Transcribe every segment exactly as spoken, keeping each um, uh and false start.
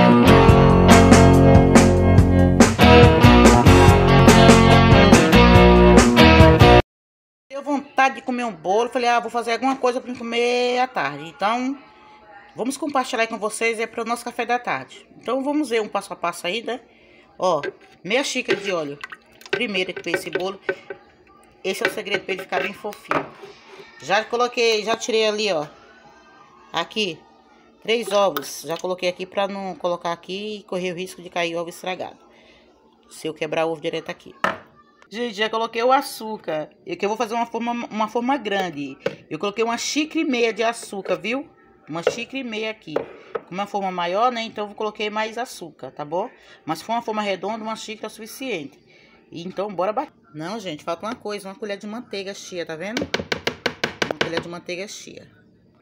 Deu vontade de comer um bolo, falei, ah, vou fazer alguma coisa para comer à tarde. Então, vamos compartilhar com vocês é para o nosso café da tarde. Então, vamos ver um passo a passo aí, né? Ó, meia xícara de óleo. Primeiro que fez esse bolo. Esse é o segredo para ele ficar bem fofinho. Já coloquei, já tirei ali, ó. Aqui, três ovos. Já coloquei aqui para não colocar aqui e correr o risco de cair ovo estragado. Se eu quebrar o ovo direto aqui. Gente, já coloquei o açúcar. Eu que eu vou fazer uma forma, uma forma grande. Eu coloquei uma xícara e meia de açúcar, viu? Uma xícara e meia aqui. Com uma forma maior, né? Então eu coloquei mais açúcar, tá bom? Mas se for uma forma redonda, uma xícara é o suficiente. E então, bora bater. Não, gente, falta uma coisa. Uma colher de manteiga chia, tá vendo? Uma colher de manteiga chia.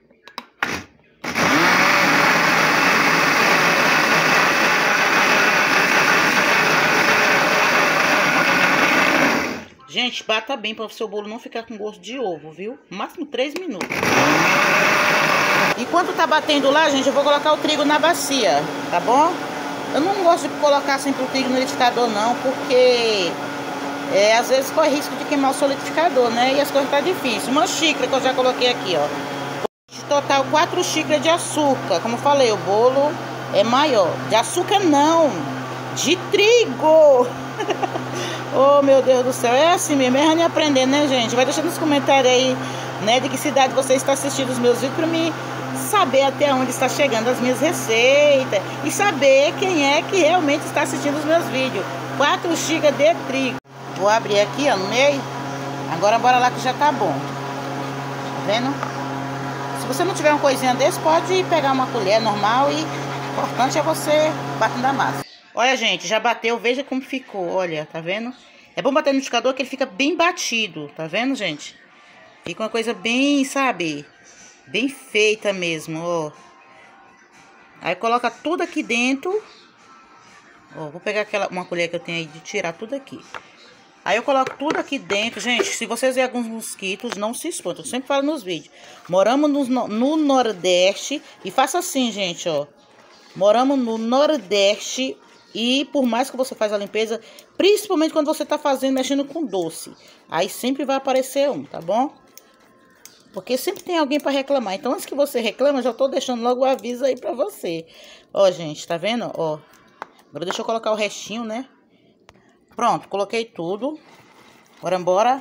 Gente, bata bem para o seu bolo não ficar com gosto de ovo, viu? Máximo três minutos. Enquanto tá batendo lá, gente, eu vou colocar o trigo na bacia, tá bom? Eu não gosto de colocar sempre o trigo no liquidificador, não, porque é, às vezes corre risco de queimar o seu liquidificador, né? E as coisas tá difíceis. Uma xícara que eu já coloquei aqui, ó. Total quatro xícaras de açúcar. Como eu falei, o bolo é maior. De açúcar não, de trigo. Oh, meu Deus do céu, é assim mesmo, é aprender, né, gente? Vai deixando nos comentários aí, né, de que cidade você está assistindo os meus vídeos, para mim saber até onde está chegando as minhas receitas e saber quem é que realmente está assistindo os meus vídeos. Quatro xícaras de trigo. Vou abrir aqui, ó, no meio. Agora bora lá que já tá bom. Tá vendo? Se você não tiver uma coisinha desse, pode pegar uma colher normal e o importante é você batendo a massa. Olha, gente, já bateu, veja como ficou, olha, tá vendo? É bom bater no liquidificador que ele fica bem batido, tá vendo, gente? Fica uma coisa bem, sabe, bem feita mesmo, ó. Aí coloca tudo aqui dentro. Ó, vou pegar aquela, uma colher que eu tenho aí de tirar tudo aqui. Aí eu coloco tudo aqui dentro, gente, se vocês verem alguns mosquitos, não se espantam, eu sempre falo nos vídeos. Moramos no, no Nordeste, e faça assim, gente, ó. Moramos no Nordeste. E por mais que você faz a limpeza, principalmente quando você tá fazendo, mexendo com doce, aí sempre vai aparecer um, tá bom? Porque sempre tem alguém para reclamar. Então, antes que você reclama, já tô deixando logo o aviso aí pra você. Ó, gente, tá vendo? Ó, agora deixa eu colocar o restinho, né? Pronto, coloquei tudo. Bora, bora.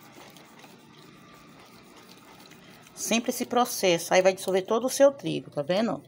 Sempre esse processo. Aí vai dissolver todo o seu trigo, tá vendo?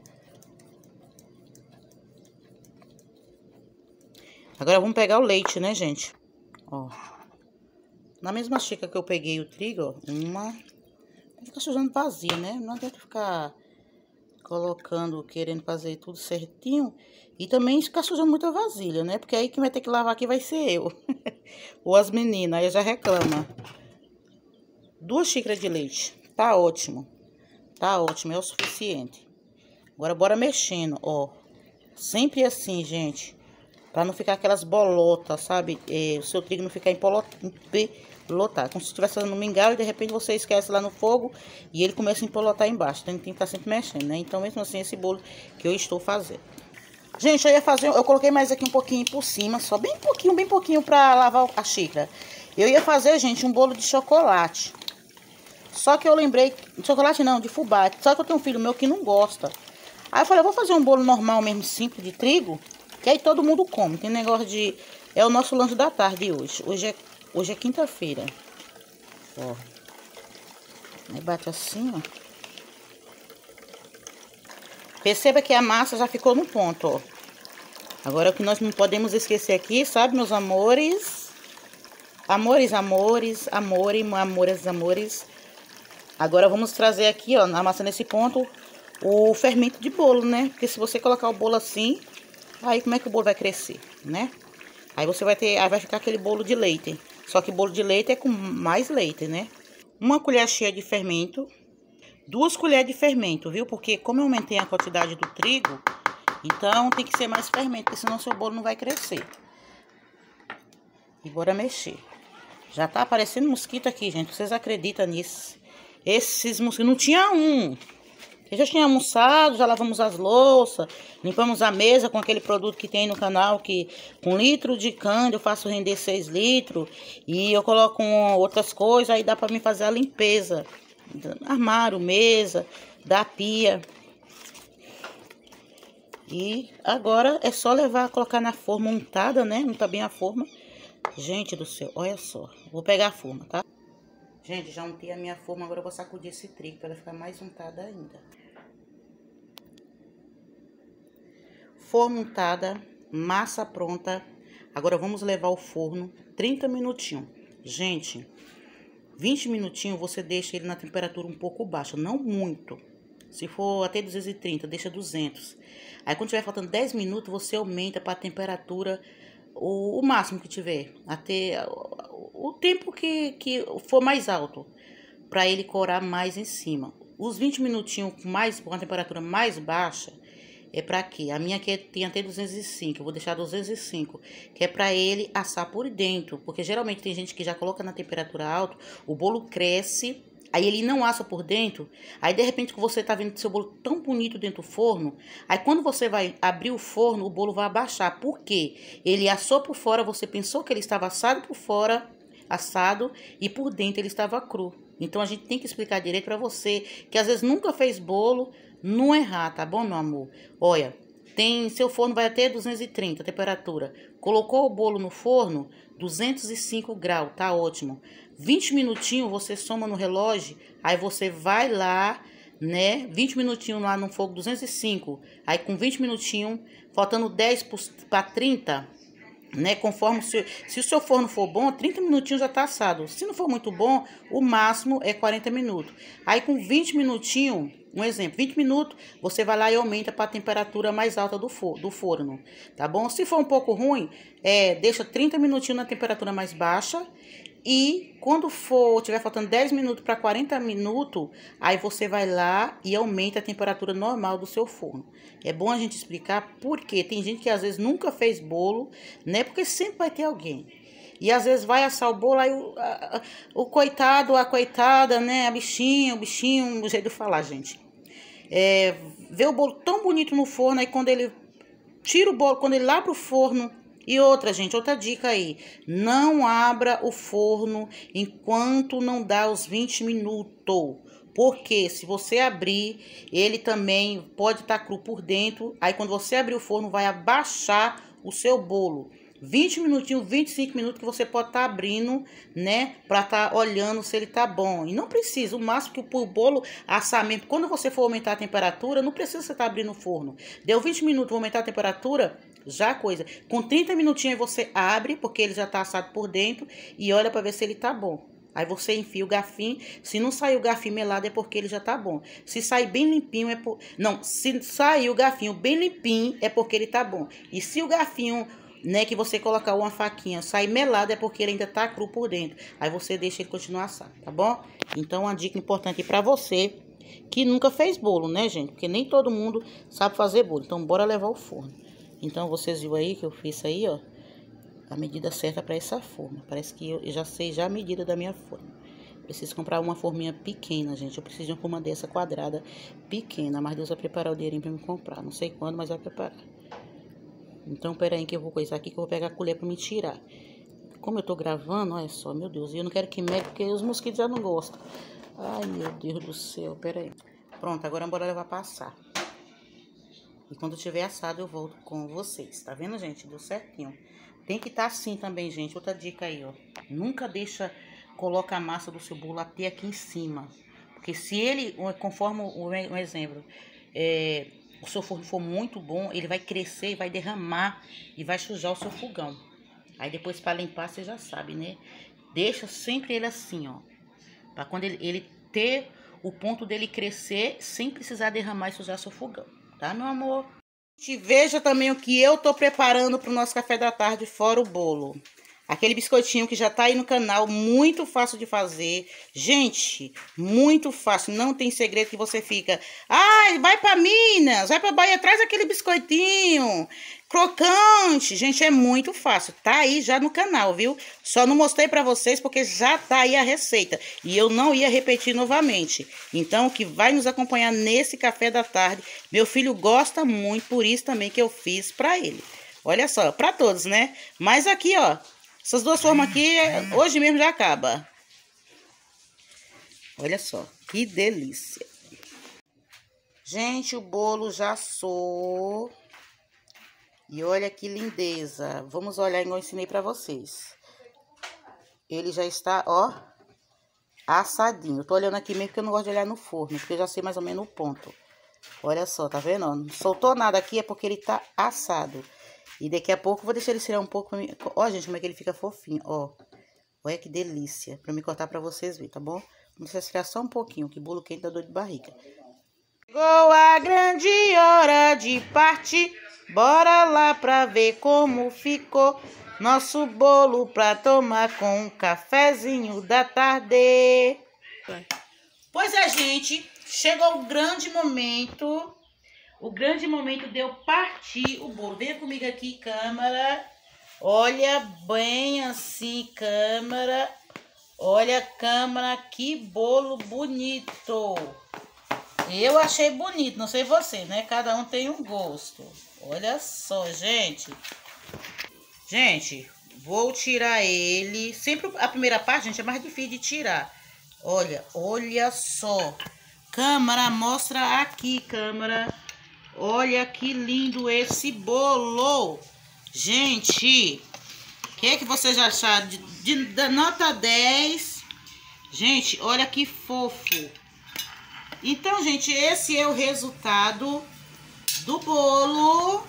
Agora vamos pegar o leite, né, gente? Ó. Na mesma xícara que eu peguei o trigo, ó. Uma. Vai ficar sujando vazia, né? Não adianta ficar colocando, querendo fazer tudo certinho. E também ficar sujando muita vasilha, né? Porque aí quem vai ter que lavar aqui vai ser eu. Ou as meninas, aí já reclama. Duas xícaras de leite. Tá ótimo. Tá ótimo, é o suficiente. Agora bora mexendo, ó. Sempre assim, gente. Pra não ficar aquelas bolotas, sabe? É, o seu trigo não ficar empolotado. Como se estivesse fazendo um mingau e de repente você esquece lá no fogo e ele começa a empolotar embaixo. Então tem que estar sempre mexendo, né? Então mesmo assim esse bolo que eu estou fazendo. Gente, eu ia fazer... Eu coloquei mais aqui um pouquinho por cima, só bem pouquinho, bem pouquinho pra lavar a xícara. Eu ia fazer, gente, um bolo de chocolate. Só que eu lembrei... Chocolate não, de fubá. Só que eu tenho um filho meu que não gosta. Aí eu falei, eu vou fazer um bolo normal mesmo, simples, de trigo. Que aí todo mundo come. Tem negócio de... É o nosso lanche da tarde hoje. Hoje é, hoje é quinta-feira. Ó. Aí bate assim, ó. Perceba que a massa já ficou no ponto, ó. Agora o que nós não podemos esquecer aqui, sabe, meus amores? Amores, amores, amores, amores, amores. Agora vamos trazer aqui, ó, na massa nesse ponto, o fermento de bolo, né? Porque se você colocar o bolo assim... Aí como é que o bolo vai crescer, né? Aí você vai ter, aí vai ficar aquele bolo de leite. Só que bolo de leite é com mais leite, né? Uma colher cheia de fermento. Duas colheres de fermento, viu? Porque como eu aumentei a quantidade do trigo, então tem que ser mais fermento, porque senão seu bolo não vai crescer. E bora mexer. Já tá aparecendo mosquito aqui, gente. Vocês acreditam nisso? Esses mosquitos, não tinha um. Eu já tinha almoçado, já lavamos as louças, limpamos a mesa com aquele produto que tem no canal, que com litro de cana eu faço render seis litros. E eu coloco outras coisas, aí dá pra mim fazer a limpeza. Armário, mesa, da pia. E agora é só levar, colocar na forma untada, né? Unta bem a forma. Gente do céu, olha só. Vou pegar a forma, tá? Gente, já untei a minha forma, agora eu vou sacudir esse trigo para ela ficar mais untada ainda. Forma untada, massa pronta. Agora vamos levar ao forno trinta minutinhos. Gente, vinte minutinhos você deixa ele na temperatura um pouco baixa, não muito. Se for até duzentos e trinta, deixa duzentos. Aí quando tiver faltando dez minutos, você aumenta para a temperatura o, o máximo que tiver, até o, o tempo que, que for mais alto, para ele corar mais em cima. Os vinte minutinhos com, mais, com a temperatura mais baixa, é para quê? A minha aqui tem até duzentos e cinco, eu vou deixar duzentos e cinco, que é para ele assar por dentro, porque geralmente tem gente que já coloca na temperatura alta, o bolo cresce, aí ele não assa por dentro, aí de repente que você tá vendo seu bolo tão bonito dentro do forno, aí quando você vai abrir o forno, o bolo vai abaixar, por quê? Ele assou por fora, você pensou que ele estava assado por fora, assado, e por dentro ele estava cru. Então a gente tem que explicar direito para você, que às vezes nunca fez bolo, não errar, tá bom, meu amor? Olha, tem, seu forno vai até duzentos e trinta, a temperatura. Colocou o bolo no forno, duzentos e cinco graus, tá ótimo. vinte minutinhos você soma no relógio, aí você vai lá, né? vinte minutinhos lá no fogo duzentos e cinco, aí com vinte minutinhos, faltando dez para trinta, né? Conforme se, se o seu forno for bom, trinta minutinhos já tá assado. Se não for muito bom, o máximo é quarenta minutos. Aí com vinte minutinhos, um exemplo, vinte minutos, você vai lá e aumenta para a temperatura mais alta do, for, do forno, tá bom? Se for um pouco ruim, é, deixa trinta minutinhos na temperatura mais baixa. E quando for, tiver faltando dez minutos para quarenta minutos, aí você vai lá e aumenta a temperatura normal do seu forno. É bom a gente explicar porque tem gente que às vezes nunca fez bolo, né? Porque sempre vai ter alguém. E às vezes vai assar o bolo, aí o, a, o coitado, a coitada, né? A bichinha, o bichinho, o jeito de falar, gente. É, vê o bolo tão bonito no forno, aí quando ele tira o bolo, quando ele abre o forno. E outra, gente, outra dica aí, não abra o forno enquanto não dá os vinte minutos, porque se você abrir, ele também pode estar cru por dentro, aí quando você abrir o forno vai abaixar o seu bolo. vinte minutinhos, vinte e cinco minutos que você pode estar abrindo, né, para estar olhando se ele tá bom. E não precisa, o máximo que o bolo assar mesmo, quando você for aumentar a temperatura, não precisa você estar abrindo o forno. Deu vinte minutos, vou aumentar a temperatura, já coisa. Com trinta minutinhos você abre, porque ele já tá assado por dentro, e olha para ver se ele tá bom. Aí você enfia o garfinho, se não sair o garfinho melado é porque ele já tá bom. Se sair bem limpinho é por... Não, se sair o garfinho bem limpinho é porque ele tá bom. E se o garfinho, né, que você colocar uma faquinha, sair melado é porque ele ainda tá cru por dentro. Aí você deixa ele continuar assado, tá bom? Então, uma dica importante para você que nunca fez bolo, né, gente? Porque nem todo mundo sabe fazer bolo. Então, bora levar ao forno. Então, vocês viram aí que eu fiz aí, ó, a medida certa para essa forma. Parece que eu já sei já a medida da minha forma. Preciso comprar uma forminha pequena, gente. Eu preciso de uma forma dessa quadrada pequena. Mas Deus vai preparar o dinheirinho para me comprar. Não sei quando, mas vai preparar. Então, pera aí que eu vou coisar aqui, que eu vou pegar a colher para me tirar. Como eu tô gravando, olha só, meu Deus. E eu não quero que meque, porque os mosquitos já não gostam. Ai, meu Deus do céu, pera aí. Pronto, agora bora levar pra assar. E quando tiver assado, eu volto com vocês. Tá vendo, gente? Deu certinho. Tem que estar assim também, gente. Outra dica aí, ó. Nunca deixa, coloca a massa do seu bolo até aqui em cima. Porque se ele, conforme o exemplo, é, o seu forno for muito bom, ele vai crescer e vai derramar e vai sujar o seu fogão. Aí depois para limpar, você já sabe, né? Deixa sempre ele assim, ó. Pra quando ele, ele ter o ponto dele crescer sem precisar derramar e sujar seu fogão. Tá, meu amor? Te veja também o que eu tô preparando pro nosso café da tarde, fora o bolo. Aquele biscoitinho que já tá aí no canal, muito fácil de fazer. Gente, muito fácil, não tem segredo que você fica... Ai, vai pra Minas, vai pra Bahia, traz aquele biscoitinho crocante. Gente, é muito fácil, tá aí já no canal, viu? Só não mostrei pra vocês porque já tá aí a receita. E eu não ia repetir novamente. Então, que vai nos acompanhar nesse café da tarde, meu filho gosta muito, por isso também que eu fiz pra ele. Olha só, pra todos, né? Mas aqui, ó... Essas duas formas aqui, hoje mesmo já acaba. Olha só, que delícia. Gente, o bolo já assou. E olha que lindeza. Vamos olhar igual eu ensinei pra vocês. Ele já está, ó, assadinho. Eu tô olhando aqui mesmo porque eu não gosto de olhar no forno, porque eu já sei mais ou menos o ponto. Olha só, tá vendo? Não soltou nada aqui, é porque ele tá assado. E daqui a pouco eu vou deixar ele esfriar um pouco pra mim. Ó, gente, como é que ele fica fofinho, ó. Olha que delícia. Pra me cortar pra vocês verem, tá bom? Vamos deixar esfriar só um pouquinho, que bolo quente dá dor de barriga. Chegou a grande hora de partir. Bora lá pra ver como ficou nosso bolo pra tomar com um cafezinho da tarde. Vai. Pois é, gente. Chegou o grande momento... O grande momento de eu partir o bolo. Venha comigo aqui, câmera. Olha bem assim, câmera. Olha, câmera, que bolo bonito. Eu achei bonito, não sei você, né? Cada um tem um gosto. Olha só, gente. Gente, vou tirar ele. Sempre a primeira parte, gente, é mais difícil de tirar. Olha, olha só. Câmera, mostra aqui, câmera. Olha que lindo esse bolo. Gente, o que é que vocês acharam? De, de, da nota dez. Gente, olha que fofo. Então, gente, esse é o resultado do bolo.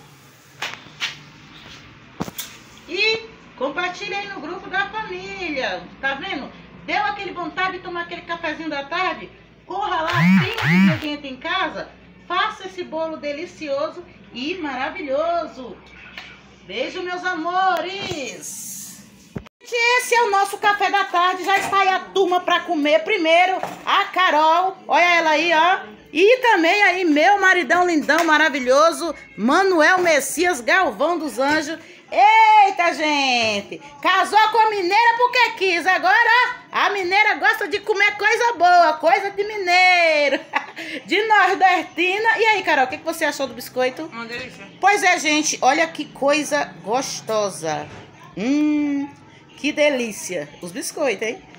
E compartilha aí no grupo da família. Tá vendo? Deu aquele vontade de tomar aquele cafezinho da tarde? Corra lá, tem um ingrediente em casa. Faça esse bolo delicioso e maravilhoso. Beijo, meus amores. Esse é o nosso café da tarde. Já está aí a turma para comer. Primeiro, a Carol. Olha ela aí, ó. E também aí, meu maridão lindão, maravilhoso, Manuel Messias Galvão dos Anjos. Eita, gente! Casou com a mineira porque quis. Agora, a mineira gosta de comer coisa boa, coisa de mineiro, de nordestina. E aí, Carol, o que, que você achou do biscoito? Uma delícia. Pois é, gente, olha que coisa gostosa. Hum, que delícia. Os biscoitos, hein?